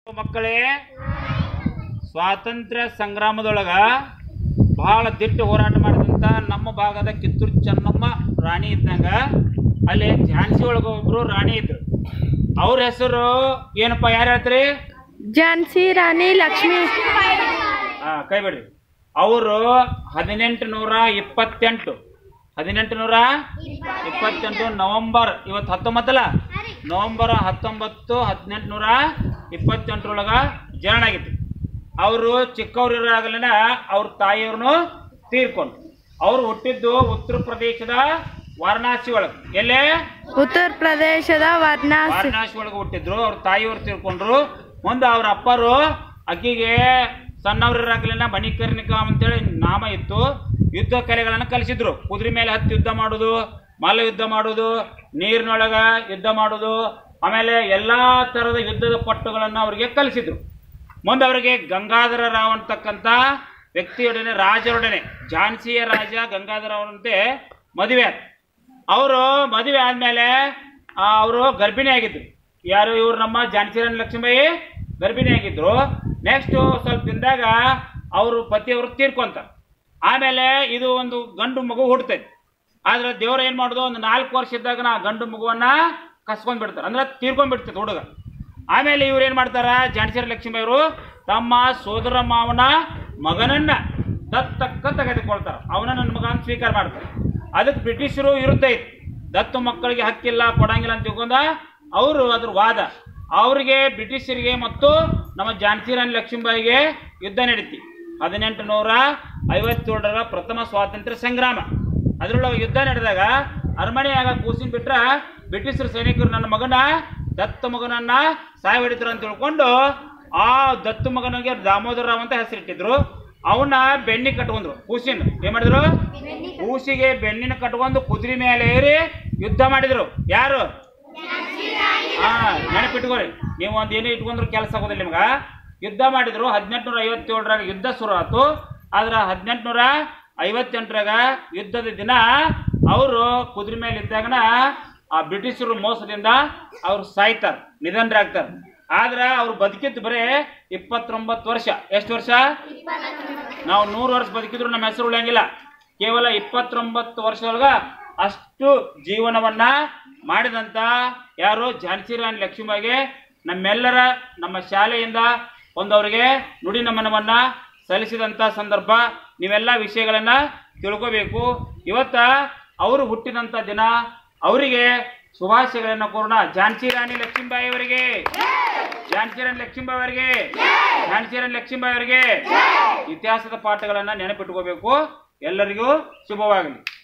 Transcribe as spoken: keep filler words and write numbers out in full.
ಮಕ್ಕಳೇ, ಸ್ವಾತಂತ್ರ್ಯ ಸಂಗ್ರಾಮದೊಳಗ ಬಹಳ ದಿಟ್ಟ ಹೋರಾಟ ಮಾಡಿದಂತ ನಮ್ಮ ಭಾಗದ ಕಿತ್ತೂರು ಚೆನ್ನಮ್ಮ ರಾಣಿ ಇದ್ದಂಗ ಅಲ್ಲಿ ಝಾನ್ಸಿ ಒಳಗ ಒಬ್ರು ರಾಣಿ ಇದ್ರು. ಅವ್ರ ಹೆಸರು ಏನಪ್ಪ? ಯಾರು ಹೇಳ್ತೀರಿ? ಝಾನ್ಸಿ ರಾಣಿ ಲಕ್ಷ್ಮಿ. ಹಾ, ಕೈ ಬಿಡ್ರಿ. ಅವರು ಹದಿನೆಂಟು ನೂರ ಇಪ್ಪತ್ತೆಂಟು ಹದಿನೆಂಟು ನೂರ ಇಪ್ಪತ್ತೆಂಟು ನವೆಂಬರ್ ಇವತ್ತು ಹತ್ತೊಂಬತ್ತಲ್ಲ ನವೆಂಬರ್ ಹತ್ತೊಂಬತ್ತು ಹದಿನೆಂಟು ನೂರ ಇಪ್ಪತ್ತೆಂಟರೊಳಗ ಜನನ ಆಗಿತ್ತು. ಅವರು ಚಿಕ್ಕವರಿರಾಗಲಿನ ಅವ್ರ ತಾಯಿಯವ್ರನ್ನು ತೀರ್ಕೊಂಡು ಅವ್ರು ಹುಟ್ಟಿದ್ದು ಉತ್ತರ ಪ್ರದೇಶದ ವಾರಣಾಸಿ ಒಳಗೆ. ಎಲ್ಲೇ? ಉತ್ತರ ಪ್ರದೇಶದ ವಾರಣಾಸಿ ವಾರಣಾಸಿ ಒಳಗೆ ಹುಟ್ಟಿದ್ರು. ಅವ್ರ ತಾಯಿಯವ್ರು ತೀರ್ಕೊಂಡ್ರು. ಮುಂದೆ ಅವ್ರ ಅಪ್ಪರು ಅಕ್ಕಿಗೆ ಸಣ್ಣವ್ರಿರಾಗಲಿನ ಮಣಿಕರ್ಣಿಕ ಅಂತೇಳಿ ನಾಮ ಇತ್ತು. ಯುದ್ಧ ಕಲೆಗಳನ್ನು ಕಲಿಸಿದ್ರು. ಕುದುರೆ ಮೇಲೆ ಹತ್ತಿ ಯುದ್ಧ ಮಾಡೋದು, ಮಲ್ಲ ಯುದ್ಧ ಮಾಡೋದು, ನೀರಿನೊಳಗ ಯುದ್ಧ ಮಾಡೋದು, ಆಮೇಲೆ ಎಲ್ಲಾ ತರದ ಯುದ್ಧದ ಪಟ್ಟುಗಳನ್ನ ಅವರಿಗೆ ಕಲಿಸಿದ್ರು. ಮುಂದೆ ಅವರಿಗೆ ಗಂಗಾಧರ ರಾವ್ ಅಂತಕ್ಕಂಥ ವ್ಯಕ್ತಿಯೊಡನೆ, ರಾಜರೊಡನೆ, ಝಾನ್ಸಿಯ ರಾಜ ಗಂಗಾಧರ ಅವರಂತೆ ಮದುವೆ ಆಯ್ತು. ಅವರು ಮದುವೆ ಆದ್ಮೇಲೆ ಅವರು ಗರ್ಭಿಣಿ ಆಗಿದ್ರು. ಯಾರು? ಇವ್ರು ನಮ್ಮ ಝಾನ್ಸಿ ರಾಣಿ ಲಕ್ಷ್ಮೀಬಾಯಿ ಗರ್ಭಿಣಿ ಆಗಿದ್ರು. ನೆಕ್ಸ್ಟ್ ಸ್ವಲ್ಪ ದಿನದಾಗ ಅವರು ಪತಿಯವರು ತೀರ್ಕೊಂತಾರೆ. ಆಮೇಲೆ ಇದು ಒಂದು ಗಂಡು ಮಗು ಹುಡ್ತೈತಿ. ಆದ್ರೆ ದೇವ್ರ ಏನ್ ಮಾಡೋದು, ಒಂದು ನಾಲ್ಕು ವರ್ಷ ಇದ್ದಾಗ ನಾ ಗಂಡು ಮಗುವನ್ನ ಕಸ್ಕೊಂಡ್ ಬಿಡ್ತಾರೆ, ಅಂದ್ರೆ ತೀರ್ಕೊಂಡ್ ಬಿಡ್ತೈತಿ ಹುಡುಗ. ಆಮೇಲೆ ಇವ್ರು ಏನ್ ಮಾಡ್ತಾರ, ಝಾನ್ಸಿ ರಾಣಿ ಲಕ್ಷ್ಮೀಬಾಯಿ ತಮ್ಮ ಸೋದರ ಮಾವನ ಮಗನನ್ನ ದತ್ತಕ್ಕ ತೆಗೆದುಕೊಳ್ತಾರ. ಅವನ ನನ್ನ ಮಗ ಅಂತ ಸ್ವೀಕಾರ ಮಾಡ್ತಾರೆ. ಅದಕ್ಕೆ ಬ್ರಿಟಿಷರು ವಿರುದ್ಧ ಇತ್ತು. ದತ್ತು ಮಕ್ಕಳಿಗೆ ಹಕ್ಕಿಲ್ಲ, ಕೊಡಂಗಿಲ್ಲ ಅಂತ ತಿಳ್ಕೊಂಡ ಅವರು ಅದ್ರ ವಾದ. ಅವರಿಗೆ ಬ್ರಿಟಿಷರಿಗೆ ಮತ್ತು ನಮ್ಮ ಝಾನ್ಸಿ ರಾಣಿ ಲಕ್ಷ್ಮೀಬಾಯಿಗೆ ಯುದ್ಧ ನಡೀತಿ. ಹದಿನೆಂಟು ನೂರ ಐವತ್ತೇಳರ ಪ್ರಥಮ ಸ್ವಾತಂತ್ರ್ಯ ಸಂಗ್ರಾಮ. ಅದರೊಳಗೆ ಯುದ್ಧ ನಡೆದಾಗ ಅರಮನೆಯಾಗ ಕೂಸಿನ ಬಿಟ್ರ ಬ್ರಿಟಿಷರ ಸೈನಿಕರು ನನ್ನ ಮಗನ ದತ್ತ ಮಗನನ್ನ ಸಾಯ ಹೊಡಿತಾರೆ ಅಂತ ತಿಳ್ಕೊಂಡು ಆ ದತ್ತು ಮಗನಿಗೆ ದಾಮೋದರ ರಾವ್ ಅಂತ ಹೆಸರಿಟ್ಟಿದ್ರು. ಅವನ್ನ ಬೆನ್ನಿ ಕಟ್ಕೊಂಡ್ರು. ಕೂಸಿನ ಏನ್ ಮಾಡಿದ್ರು? ಕೂಸಿಗೆ ಬೆನ್ನಿನ ಕಟ್ಕೊಂಡು ಕುದುರೆ ಮೇಲೆ ಏರಿ ಯುದ್ಧ ಮಾಡಿದ್ರು. ಯಾರು? ಹಾ, ನೆನಪಿಟ್ಕೋರಿ. ನೀವು ಒಂದ್ ಏನೇ ಇಟ್ಕೊಂಡ್ರು ಕೆಲಸ ಆಗೋದಿಲ್ಲ ನಿಮ್ಗ. ಯುದ್ಧ ಮಾಡಿದ್ರು. ಹದಿನೆಂಟುನೂರ ಐವತ್ತೇಳರಾಗ ಯುದ್ಧ ಶುರು ಆಯ್ತು. ಆದ್ರ ಹದಿನೆಂಟುನೂರ ಐವತ್ತೆಂಟರಾಗ ಯುದ್ಧದ ದಿನ ಅವರು ಕುದುರೆ ಮೇಲೆ ಇದ್ದಾಗನ ಆ ಬ್ರಿಟಿಷರು ಮೋಸದಿಂದ ಅವ್ರು ಸಾಯ್ತಾರ, ನಿಧನರಾಗ್ತಾರ. ಆದ್ರ ಅವ್ರು ಬದುಕಿದ್ದು ಬರೇ ಇಪ್ಪತ್ತೊಂಬತ್ತು ವರ್ಷ. ಎಷ್ಟು ವರ್ಷ? ನಾವು ನೂರು ವರ್ಷ ಬದುಕಿದ್ರು ನಮ್ಮ ಹೆಸರು ಉಳಿಯಂಗಿಲ್ಲ. ಕೇವಲ ಇಪ್ಪತ್ತೊಂಬತ್ತು ವರ್ಷದೊಳಗ ಅಷ್ಟು ಜೀವನವನ್ನ ಮಾಡಿದಂತ ಯಾರು? ಝಾನ್ಸಿ ರಾಣಿ ಲಕ್ಷ್ಮೀಬಾಯಿಗೆ ನಮ್ಮೆಲ್ಲರ ನಮ್ಮ ಶಾಲೆಯಿಂದ ಒಂದವರಿಗೆ ನುಡಿ ನಮನವನ್ನ ಸಲ್ಲಿಸಿದಂತ ಸಂದರ್ಭ. ನೀವೆಲ್ಲ ವಿಷಯಗಳನ್ನ ತಿಳ್ಕೋಬೇಕು. ಇವತ್ತ ಅವರು ಹುಟ್ಟಿದಂತ ದಿನ. ಅವರಿಗೆ ಶುಭಾಶಯಗಳನ್ನ ಕೋರೋಣ. ಝಾನ್ಸಿ ರಾಣಿ ಲಕ್ಷ್ಮೀಬಾಯಿ ಅವರಿಗೆ, ಝಾನ್ಸಿ ರಾಣಿ ಲಕ್ಷ್ಮೀಬಾಯಿ ಅವರಿಗೆ, ಝಾನ್ಸಿ ರಾಣಿ ಲಕ್ಷ್ಮೀಬಾಯಿ ಅವರಿಗೆ ಇತಿಹಾಸದ ಪಾಠಗಳನ್ನ ನೆನಪಿಟ್ಕೋಬೇಕು. ಎಲ್ಲರಿಗೂ ಶುಭವಾಗಲಿ.